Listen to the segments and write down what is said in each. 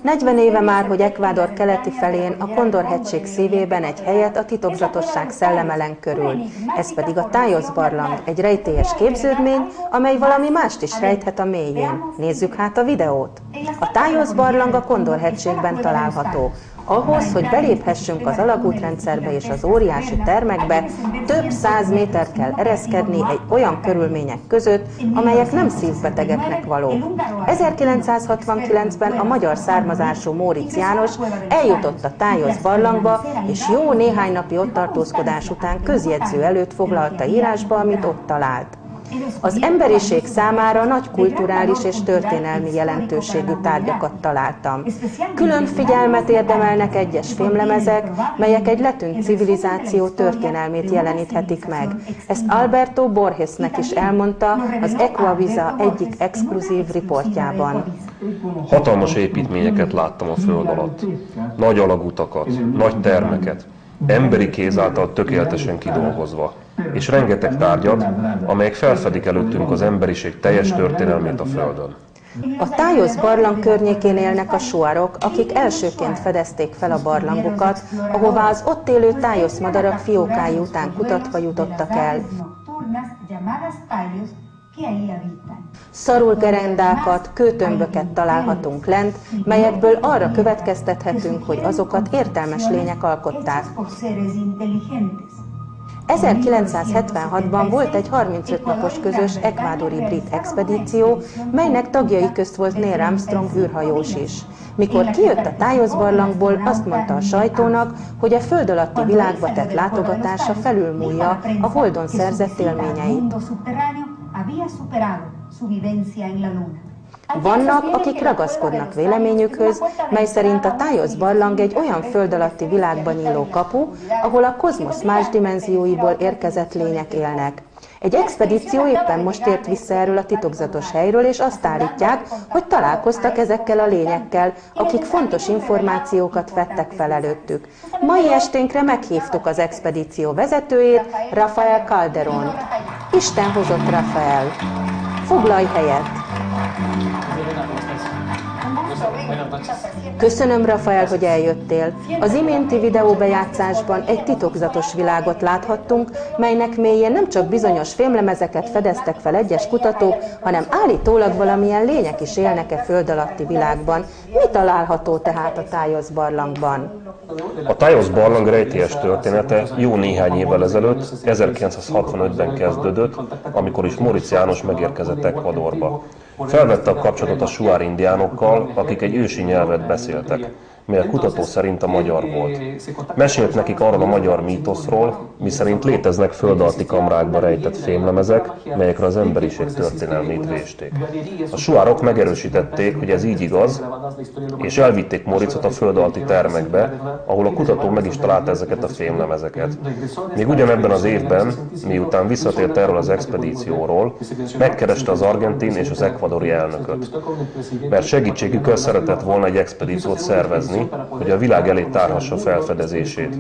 40 éve már, hogy Ecuador keleti felén, a Condor-hegység szívében egy helyet a titokzatosság szellemelen körül. Ez pedig a Tájosz-barlang, egy rejtélyes képződmény, amely valami mást is rejthet a mélyén. Nézzük hát a videót! A Tájosz-barlang a Condor-hegységben található. Ahhoz, hogy beléphessünk az alagútrendszerbe és az óriási termekbe, több 100 métert kell ereszkedni egy olyan körülmények között, amelyek nem szívbetegeknek valók. 1969-ben a magyar származású Móricz János eljutott a Tájosz-barlangba, és jó néhány napi ott tartózkodás után közjegyző előtt foglalta írásba, amit ott talált. Az emberiség számára nagy kulturális és történelmi jelentőségű tárgyakat találtam. Külön figyelmet érdemelnek egyes fémlemezek, melyek egy letűnt civilizáció történelmét jeleníthetik meg. Ezt Alberto Borgesnek is elmondta az Ecuavisa egyik exkluzív riportjában. Hatalmas építményeket láttam a föld alatt. Nagy alagutakat, nagy termeket, emberi kéz által tökéletesen kidolgozva, és rengeteg tárgyat, amelyek felfedik előttünk az emberiség teljes történelmét a Földön. A Tájosz-barlang környékén élnek a suarok, akik elsőként fedezték fel a barlangokat, ahová az ott élő tájoszmadarak fiókái után kutatva jutottak el. Szarulgerendákat, kőtömböket találhatunk lent, melyekből arra következtethetünk, hogy azokat értelmes lények alkották. 1976-ban volt egy 35 napos közös ekvádori brit expedíció, melynek tagjai közt volt Neil Armstrong űrhajós is. Mikor kijött a Tájosz-barlangból, azt mondta a sajtónak, hogy a föld alatti világba tett látogatása felülmúlja a Holdon szerzett élményeit. Vannak, akik ragaszkodnak véleményükhöz, mely szerint a Tájosz-barlang egy olyan föld alatti világba nyíló kapu, ahol a kozmosz más dimenzióiból érkezett lények élnek. Egy expedíció éppen most ért vissza erről a titokzatos helyről, és azt állítják, hogy találkoztak ezekkel a lényekkel, akik fontos információkat vettek fel előttük. Mai esténkre meghívtuk az expedíció vezetőjét, Rafael Calderont. Isten hozott, Rafael! Foglalj helyet! Köszönöm, Rafael, hogy eljöttél. Az iménti videóbejátszásban egy titokzatos világot láthattunk, melynek mélyén nem csak bizonyos fémlemezeket fedeztek fel egyes kutatók, hanem állítólag valamilyen lények is élnek-e föld alatti világban. Mi található tehát a Tájosz-barlangban? A Tájosz-barlang rejtélyes története jó néhány évvel ezelőtt, 1965-ben kezdődött, amikor is Móricz János megérkezett Ecuadorba. Felvette a kapcsolatot a suár indiánokkal, akik egy ősi nyelvet beszéltek, mely a kutató szerint a magyar volt. Mesélt nekik arról a magyar mítoszról, miszerint léteznek föld alatti kamrákba rejtett fémlemezek, melyekre az emberiség történelmét vésték. A suárok megerősítették, hogy ez így igaz, és elvitték Móriczot a föld alatti termekbe, ahol a kutató meg is találta ezeket a fémlemezeket. Még ugyanebben az évben, miután visszatért erről az expedícióról, megkereste az argentin és az ekvadori elnököt, mert segítségükkel szeretett volna egy expedíciót szervezni, hogy a világ elé tárhassa felfedezését.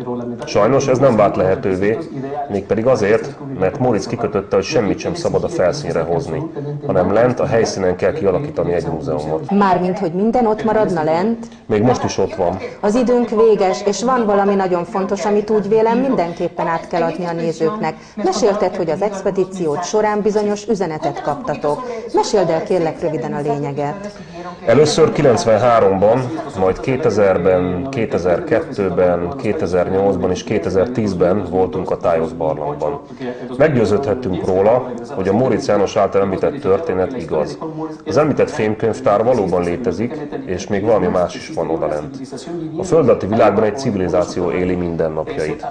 Sajnos ez nem vált lehetővé, mégpedig azért, mert Móricz kikötötte, hogy semmit sem szabad a felszínre hozni, hanem lent a helyszínen kell kialakítani egy múzeumot. Mármint, hogy minden ott maradna lent? Még most is ott van. Az időnk véges, és van valami nagyon fontos, amit úgy vélem mindenképpen át kell adni a nézőknek. Mesélted, hogy az expedíciót során bizonyos üzenetet kaptatok. Meséld el kérlek röviden a lényeget. Először 93-ban, majd 2000-ben, 2002-ben, 2008-ban és 2010-ben voltunk a Tájosz-barlangban. Meggyőződhettünk róla, hogy a Móricz János által említett történet igaz. Az említett fémkönyvtár valóban létezik, és még valami más is van odalent. A föld alatti világban egy civilizáció éli mindennapjait.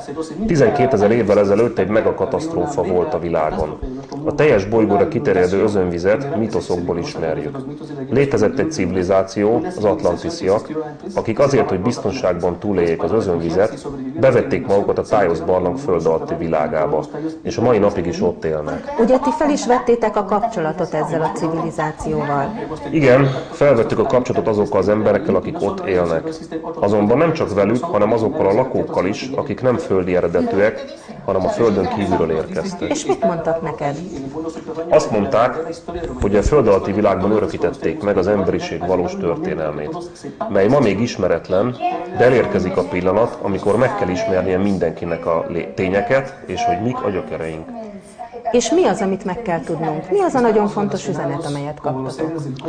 12 000 évvel ezelőtt egy megakatasztrófa volt a világon. A teljes bolygóra kiterjedő özönvizet mítoszokból ismerjük. Létezett egy civilizáció, az atlantisziak, akik azért, hogy biztonságban túléljék az özönvizet, bevették magukat a Tájosz-barlang föld alatti világába, és a mai napig is ott élnek. Ugye ti fel is vettétek a kapcsolatot ezzel a civilizációval? Igen, felvettük a kapcsolatot azokkal az emberekkel, akik ott élnek. Azonban nem csak velük, hanem azokkal a lakókkal is, akik nem földi eredetűek, hanem a földön kívülről érkeztek. És mit mondtak neked? Azt mondták, hogy a föld alatti világban örökítették meg az emberi emberiség valós történelmét, mely ma még ismeretlen, de elérkezik a pillanat, amikor meg kell ismernie mindenkinek a tényeket, és hogy mik a gyökereink. És mi az, amit meg kell tudnunk? Mi az a nagyon fontos üzenet, amelyet kaptatok?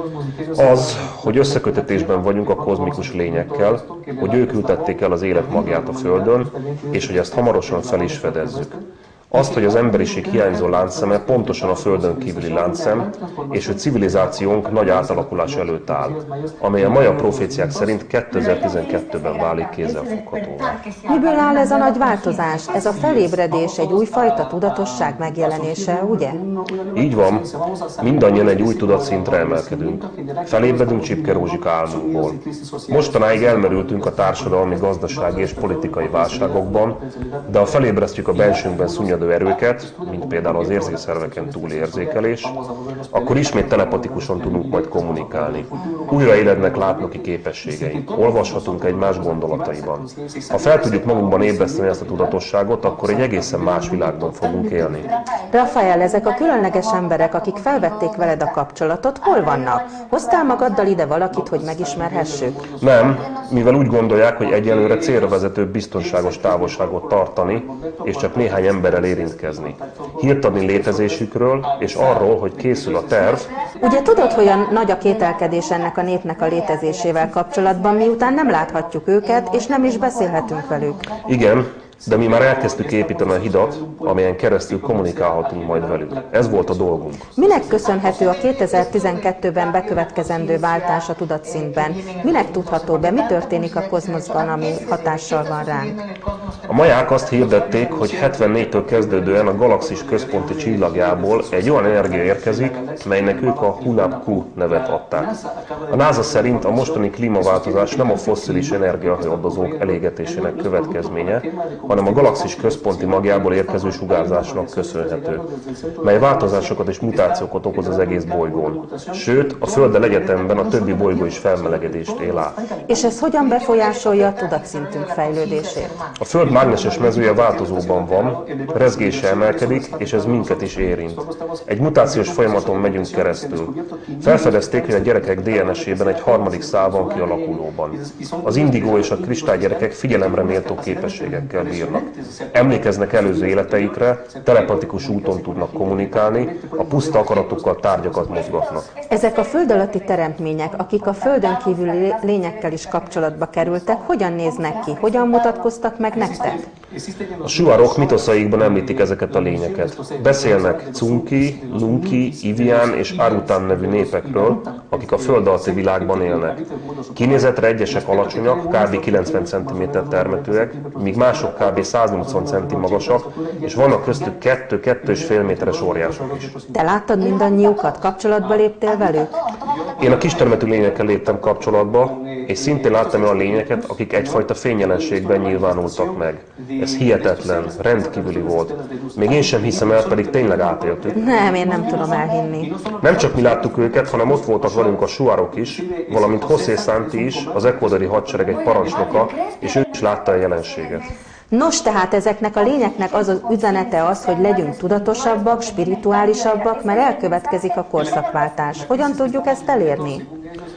Az, hogy összekötetésben vagyunk a kozmikus lényekkel, hogy ők ültették el az élet magját a Földön, és hogy ezt hamarosan fel is fedezzük. Azt, hogy az emberiség hiányzó láncszeme pontosan a Földön kívüli láncszem, és hogy civilizációnk nagy átalakulás előtt áll, amely a maja proféciák szerint 2012-ben válik kézzelfoghatóvá. Miből áll ez a nagy változás? Ez a felébredés egy újfajta tudatosság megjelenése, ugye? Így van, mindannyian egy új tudatszintre emelkedünk. Felébredünk Csipke Rózsika álmunkból. Mostanáig elmerültünk a társadalmi, gazdasági és politikai válságokban, de ha felébresztjük a bensőnkben szunnyadó erőket, mint például az érzékszerveken túli érzékelés, akkor ismét telepatikusan tudunk majd kommunikálni. Újra élednek látnoki képességeink, olvashatunk egymás gondolataiban. Ha fel tudjuk magunkban ébreszteni ezt a tudatosságot, akkor egy egészen más világban fogunk élni. Rafael, ezek a különleges emberek, akik felvették veled a kapcsolatot, hol vannak? Hoztál magaddal ide valakit, hogy megismerhessük? Nem, mivel úgy gondolják, hogy egyelőre célra vezető biztonságos távolságot tartani, és csak néhány emberrel érintkezni. Hírt adni létezésükről, és arról, hogy készül a terv. Ugye tudod, hogy nagy a kételkedés ennek a népnek a létezésével kapcsolatban, miután nem láthatjuk őket, és nem is beszélhetünk velük? Igen, de mi már elkezdtük építeni a hidat, amelyen keresztül kommunikálhatunk majd velük. Ez volt a dolgunk. Minek köszönhető a 2012-ben bekövetkezendő váltás a tudatszintben? Minek tudható be? Mi történik a kozmoszban, ami hatással van ránk? A maják azt hirdették, hogy 74-től kezdődően a galaxis központi csillagjából egy olyan energia érkezik, melynek ők a Hunab-Ku nevet adták. A NASA szerint a mostani klímaváltozás nem a fosszilis energiahordozók elégetésének következménye, hanem a galaxis központi magjából érkező sugárzásnak köszönhető, mely változásokat és mutációkat okoz az egész bolygón. Sőt, a Földdel egyetemben a többi bolygó is felmelegedést él át. És ez hogyan befolyásolja a tudatszintünk fejlődését? A Föld mágneses mezője változóban van, rezgése emelkedik, és ez minket is érint. Egy mutációs folyamaton megyünk keresztül. Felfedezték, hogy a gyerekek DNS-ében egy harmadik szál van kialakulóban. Az indigó és a kristálygyerekek figyelemre méltó képességekkel bírnak. Emlékeznek előző életeikre, telepatikus úton tudnak kommunikálni, a puszta akaratukkal tárgyakat mozgatnak. Ezek a föld alatti teremtmények, akik a földön kívüli lényekkel is kapcsolatba kerültek, hogyan néznek ki, hogyan mutatkoztak meg nektek? A suarok mitoszaikban említik ezeket a lényeket. Beszélnek Cunki, Nunki, Ivián és Arután nevű népekről, akik a föld alatti világban élnek. Kinézetre egyesek alacsonyak, kb. 90 cm termetőek, míg mások kb. 180 cm magasak, és vannak köztük 2-2,5 méteres óriások is. Te láttad mindannyiukat? Kapcsolatba léptél velük? Én a kistermetű lényekkel léptem kapcsolatba, és szintén láttam olyan lényeket, akik egyfajta fényjelenségben nyilvánultak meg. Ez hihetetlen, rendkívüli volt. Még én sem hiszem el, pedig tényleg átéltük. Nem, én nem tudom elhinni. Nem csak mi láttuk őket, hanem ott voltak velünk a suarok is, valamint José Santi is, az ecuadori hadsereg egy parancsnoka, és ő is látta a jelenséget. Nos, tehát ezeknek a lényeknek az az üzenete az, hogy legyünk tudatosabbak, spirituálisabbak, mert elkövetkezik a korszakváltás. Hogyan tudjuk ezt elérni?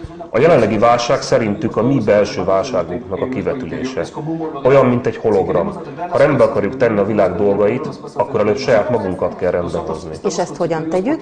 A jelenlegi válság szerintük a mi belső válságunknak a kivetülése. Olyan, mint egy hologram. Ha rendbe akarjuk tenni a világ dolgait, akkor előbb saját magunkat kell rendbe hozni. És ezt hogyan tegyük?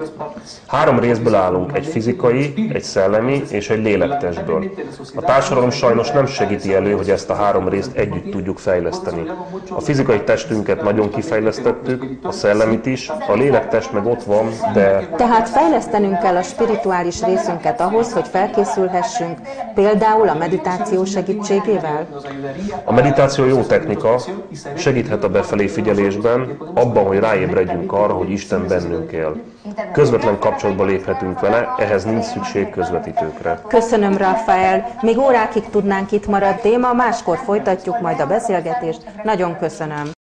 3 részből állunk, egy fizikai, egy szellemi és egy lélektestből. A társadalom sajnos nem segíti elő, hogy ezt a 3 részt együtt tudjuk fejleszteni. A fizikai testünket nagyon kifejlesztettük, a szellemit is, a lélektest meg ott van, de... Tehát fejlesztenünk kell a spirituális részünket ahhoz, hogy felkészülhessünk, például a meditáció segítségével? A meditáció jó technika, segíthet a befelé figyelésben, abban, hogy ráébredjünk arra, hogy Isten bennünk él. Közvetlen kapcsolatba léphetünk vele, ehhez nincs szükség közvetítőkre. Köszönöm, Rafael. Még órákig tudnánk itt maradni, ma máskor folytatjuk majd a beszélgetést. Nagyon köszönöm.